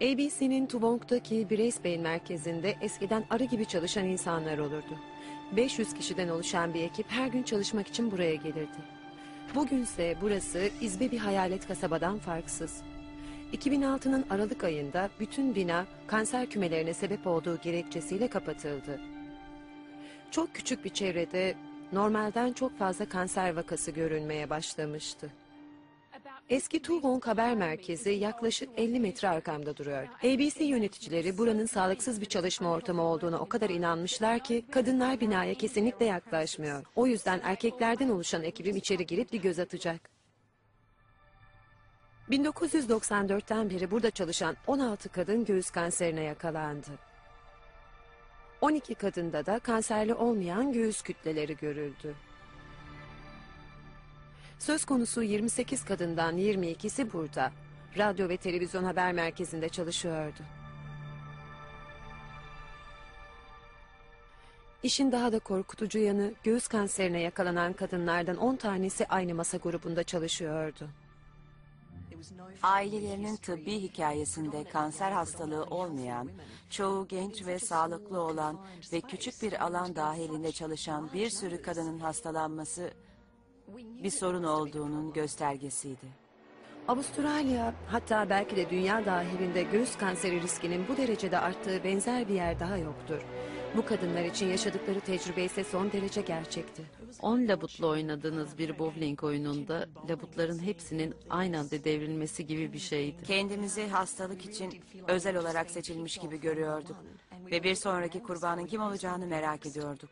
ABC'nin Toowong'daki Brisbane merkezinde eskiden arı gibi çalışan insanlar olurdu. 500 kişiden oluşan bir ekip her gün çalışmak için buraya gelirdi. Bugünse burası izbe bir hayalet kasabadan farksız. 2006'nın Aralık ayında bütün bina kanser kümelerine sebep olduğu gerekçesiyle kapatıldı. Çok küçük bir çevrede normalden çok fazla kanser vakası görülmeye başlamıştı. Eski Toowong haber merkezi yaklaşık 50 metre arkamda duruyor. ABC yöneticileri buranın sağlıksız bir çalışma ortamı olduğuna o kadar inanmışlar ki kadınlar binaya kesinlikle yaklaşmıyor. O yüzden erkeklerden oluşan ekibim içeri girip bir göz atacak. 1994'ten beri burada çalışan 16 kadın göğüs kanserine yakalandı. 12 kadında da kanserli olmayan göğüs kütleleri görüldü. Söz konusu 28 kadından 22'si burada, radyo ve televizyon haber merkezinde çalışıyordu. İşin daha da korkutucu yanı, göğüs kanserine yakalanan kadınlardan 10 tanesi aynı masa grubunda çalışıyordu. Ailelerinin tıbbi hikayesinde kanser hastalığı olmayan, çoğu genç ve sağlıklı olan ve küçük bir alan dahilinde çalışan bir sürü kadının hastalanması bir sorun olduğunun göstergesiydi. Avustralya, hatta belki de dünya dahilinde göğüs kanseri riskinin bu derecede arttığı benzer bir yer daha yoktur. Bu kadınlar için yaşadıkları tecrübe ise son derece gerçekti. 10 labutla oynadığınız bir bowling oyununda labutların hepsinin aynı anda devrilmesi gibi bir şeydi. Kendimizi hastalık için özel olarak seçilmiş gibi görüyorduk ve bir sonraki kurbanın kim olacağını merak ediyorduk.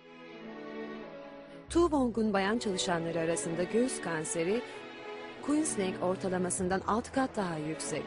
Toowong'un bayan çalışanları arasında göğüs kanseri, Queensland ortalamasından 6 kat daha yüksek.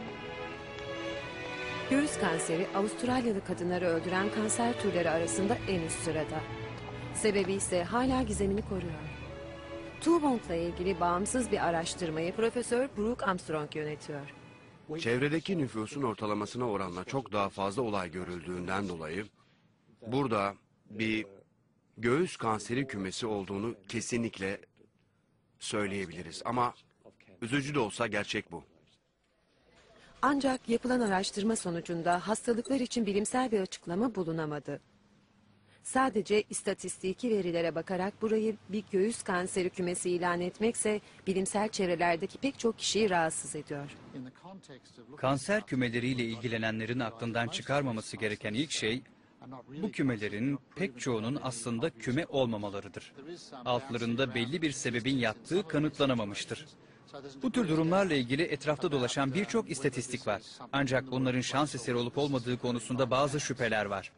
Göğüs kanseri, Avustralyalı kadınları öldüren kanser türleri arasında en üst sırada. Sebebi ise hala gizemini koruyor. Toowong'la ilgili bağımsız bir araştırmayı Profesör Brooke Armstrong yönetiyor. Çevredeki nüfusun ortalamasına oranla çok daha fazla olay görüldüğünden dolayı burada bir göğüs kanseri kümesi olduğunu kesinlikle söyleyebiliriz. Ama üzücü de olsa gerçek bu. Ancak yapılan araştırma sonucunda hastalıklar için bilimsel bir açıklama bulunamadı. Sadece istatistiki verilere bakarak burayı bir göğüs kanseri kümesi ilan etmekse bilimsel çevrelerdeki pek çok kişiyi rahatsız ediyor. Kanser kümeleriyle ilgilenenlerin aklından çıkarmaması gereken ilk şey, bu kümelerin pek çoğunun aslında küme olmamalarıdır. Altlarında belli bir sebebin yattığı kanıtlanamamıştır. Bu tür durumlarla ilgili etrafta dolaşan birçok istatistik var. Ancak bunların şans eseri olup olmadığı konusunda bazı şüpheler var.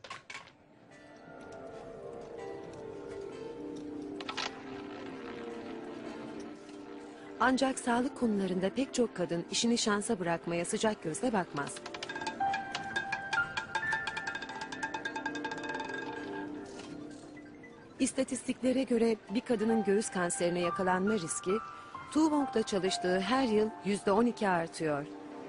Ancak sağlık konularında pek çok kadın işini şansa bırakmaya sıcak gözle bakmaz. İstatistiklere göre bir kadının göğüs kanserine yakalanma riski, Toowong'da çalıştığı her yıl %12 artıyor.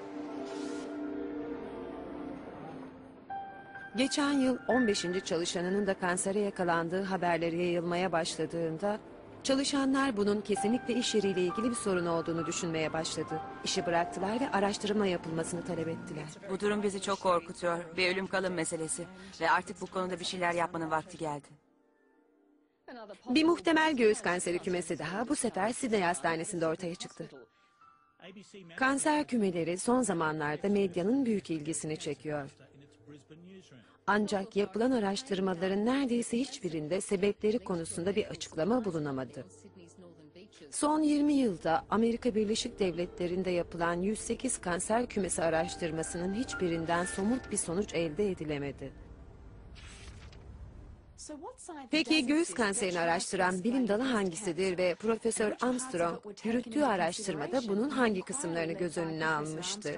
Geçen yıl 15. çalışanının da kansere yakalandığı haberleri yayılmaya başladığında, çalışanlar bunun kesinlikle iş yeriyle ilgili bir sorun olduğunu düşünmeye başladı. İşi bıraktılar ve araştırma yapılmasını talep ettiler. Bu durum bizi çok korkutuyor. Bir ölüm kalım meselesi ve artık bu konuda bir şeyler yapmanın vakti geldi. Bir muhtemel göğüs kanseri kümesi daha bu sefer Sydney Hastanesi'nde ortaya çıktı. Kanser kümeleri son zamanlarda medyanın büyük ilgisini çekiyor. Ancak yapılan araştırmaların neredeyse hiçbirinde sebepleri konusunda bir açıklama bulunamadı. Son 20 yılda Amerika Birleşik Devletleri'nde yapılan 108 kanser kümesi araştırmasının hiçbirinden somut bir sonuç elde edilemedi. Peki göğüs kanserini araştıran bilim dalı hangisidir ve Profesör Armstrong yürüttüğü araştırmada bunun hangi kısımlarını göz önüne almıştı?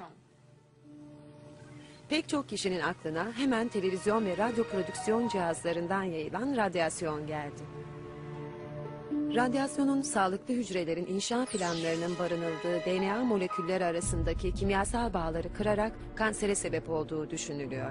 Pek çok kişinin aklına hemen televizyon ve radyo prodüksiyon cihazlarından yayılan radyasyon geldi. Radyasyonun sağlıklı hücrelerin inşa planlarının barınıldığı DNA molekülleri arasındaki kimyasal bağları kırarak kansere sebep olduğu düşünülüyor.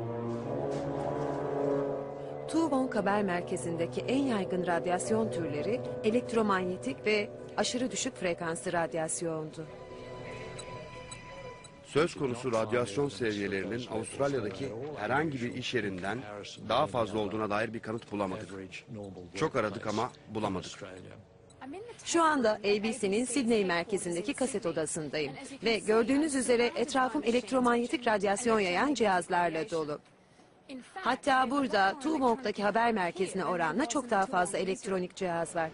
Toowong Haber Merkezi'ndeki en yaygın radyasyon türleri elektromanyetik ve aşırı düşük frekanslı radyasyondu. Söz konusu radyasyon seviyelerinin Avustralya'daki herhangi bir iş yerinden daha fazla olduğuna dair bir kanıt bulamadık. Çok aradık ama bulamadık. Şu anda ABC'nin Sydney merkezindeki kaset odasındayım. Ve gördüğünüz üzere etrafım elektromanyetik radyasyon yayan cihazlarla dolu. Hatta burada Tuğmong'daki haber merkezine oranla çok daha fazla elektronik cihaz var.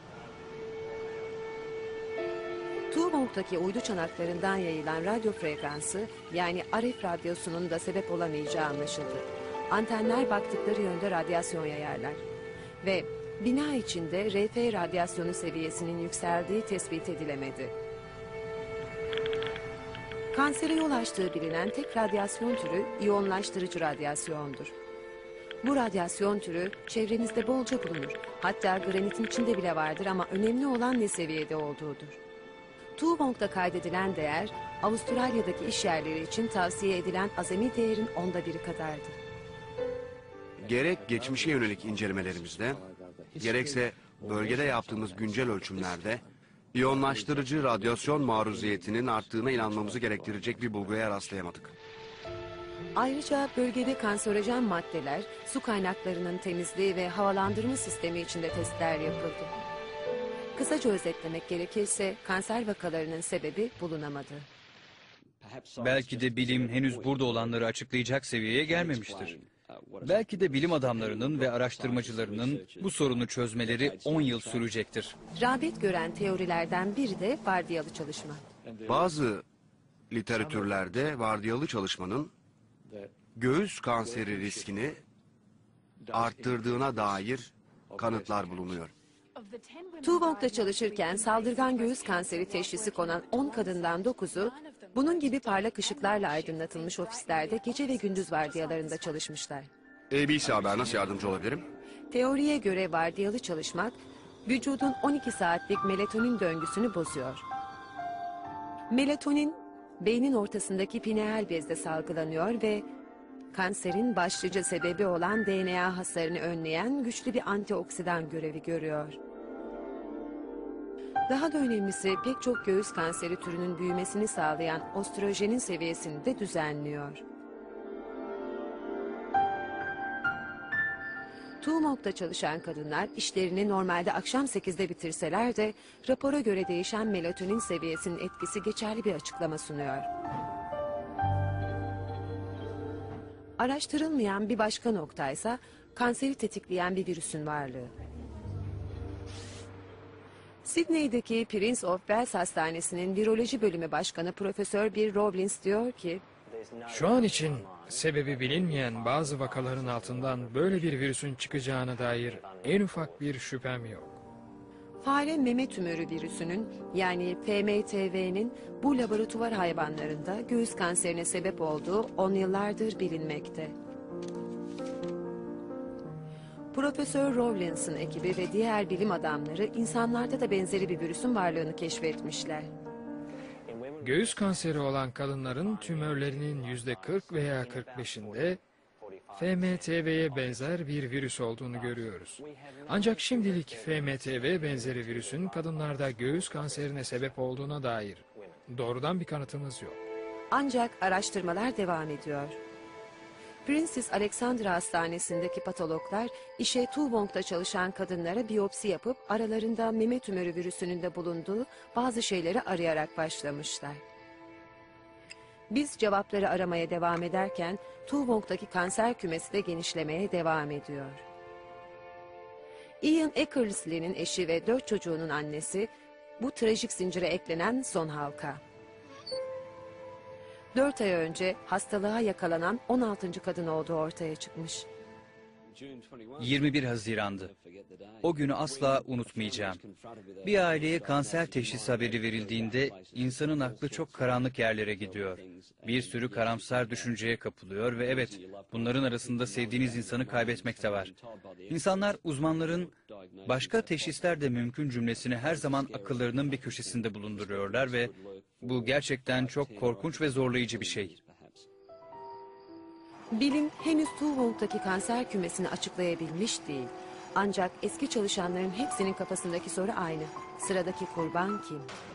Tuğmong'daki uydu çanaklarından yayılan radyo frekansı, yani RF radyosunun da sebep olamayacağı anlaşıldı. Antenler baktıkları yönde radyasyon yayarlar. Ve bina içinde RF radyasyonu seviyesinin yükseldiği tespit edilemedi. Kansere yol açtığı bilinen tek radyasyon türü iyonlaştırıcı radyasyondur. Bu radyasyon türü çevremizde bolca bulunur. Hatta granitin içinde bile vardır ama önemli olan ne seviyede olduğudur. Tuğmong'da kaydedilen değer, Avustralya'daki iş yerleri için tavsiye edilen azami değerin 1/10 kadardı. Gerek geçmişe yönelik incelemelerimizde, gerekse bölgede yaptığımız güncel ölçümlerde, iyonlaştırıcı radyasyon maruziyetinin arttığına inanmamızı gerektirecek bir bulguya rastlayamadık. Ayrıca bölgede kanserojen maddeler, su kaynaklarının temizliği ve havalandırma sistemi içinde testler yapıldı. Kısaca özetlemek gerekirse kanser vakalarının sebebi bulunamadı. Belki de bilim henüz burada olanları açıklayacak seviyeye gelmemiştir. Belki de bilim adamlarının ve araştırmacılarının bu sorunu çözmeleri 10 yıl sürecektir. Rağbet gören teorilerden biri de vardiyalı çalışma. Bazı literatürlerde vardiyalı çalışmanın göğüs kanseri riskini arttırdığına dair kanıtlar bulunuyor. Tuğmong'da çalışırken saldırgan göğüs kanseri teşhisi konan 10 kadından 9'u bunun gibi parlak ışıklarla aydınlatılmış ofislerde gece ve gündüz vardiyalarında çalışmışlar. ABC Haber nasıl yardımcı olabilirim? Teoriye göre vardiyalı çalışmak vücudun 12 saatlik melatonin döngüsünü bozuyor. Melatonin beynin ortasındaki pineal bezde salgılanıyor ve kanserin başlıca sebebi olan DNA hasarını önleyen güçlü bir antioksidan görevi görüyor. Daha da önemlisi pek çok göğüs kanseri türünün büyümesini sağlayan östrojenin seviyesini de düzenliyor. Tuğmong'da çalışan kadınlar işlerini normalde akşam 8'de bitirseler de rapora göre değişen melatonin seviyesinin etkisi geçerli bir açıklama sunuyor. Araştırılmayan bir başka noktaysa kanseri tetikleyen bir virüsün varlığı. Sydney'deki Prince of Wales Hastanesi'nin viroloji bölümü başkanı Profesör Bill Robbins diyor ki, Şu an için sebebi bilinmeyen bazı vakaların altından böyle bir virüsün çıkacağına dair en ufak bir şüphem yok. fare meme tümörü virüsünün yani FMTV'nin bu laboratuvar hayvanlarında göğüs kanserine sebep olduğu 10 yıllardır bilinmekte. Profesör Rawlins'ın ekibi ve diğer bilim adamları insanlarda da benzeri bir virüsün varlığını keşfetmişler. Göğüs kanseri olan kadınların tümörlerinin %40 veya 45'inde FMTV'ye benzer bir virüs olduğunu görüyoruz. Ancak şimdilik FMTV benzeri virüsün kadınlarda göğüs kanserine sebep olduğuna dair doğrudan bir kanıtımız yok. Ancak araştırmalar devam ediyor. Princess Alexandra Hastanesi'ndeki patologlar işe Tuğmong'da çalışan kadınlara biyopsi yapıp aralarında meme tümörü virüsünün de bulunduğu bazı şeyleri arayarak başlamışlar. Biz cevapları aramaya devam ederken Tuğmong'daki kanser kümesi de genişlemeye devam ediyor. Ian Eckersley'nin eşi ve 4 çocuğunun annesi bu trajik zincire eklenen son halka. 4 ay önce hastalığa yakalanan 16. kadın olduğu ortaya çıkmış. 21 Haziran'dı. O günü asla unutmayacağım. Bir aileye kanser teşhis haberi verildiğinde insanın aklı çok karanlık yerlere gidiyor. Bir sürü karamsar düşünceye kapılıyor ve evet, bunların arasında sevdiğiniz insanı kaybetmek de var. İnsanlar uzmanların başka teşhisler de mümkün cümlesini her zaman akıllarının bir köşesinde bulunduruyorlar ve bu gerçekten çok korkunç ve zorlayıcı bir şey. Bilim henüz Tuğmong'daki kanser kümesini açıklayabilmiş değil. Ancak eski çalışanların hepsinin kafasındaki soru aynı. Sıradaki kurban kim?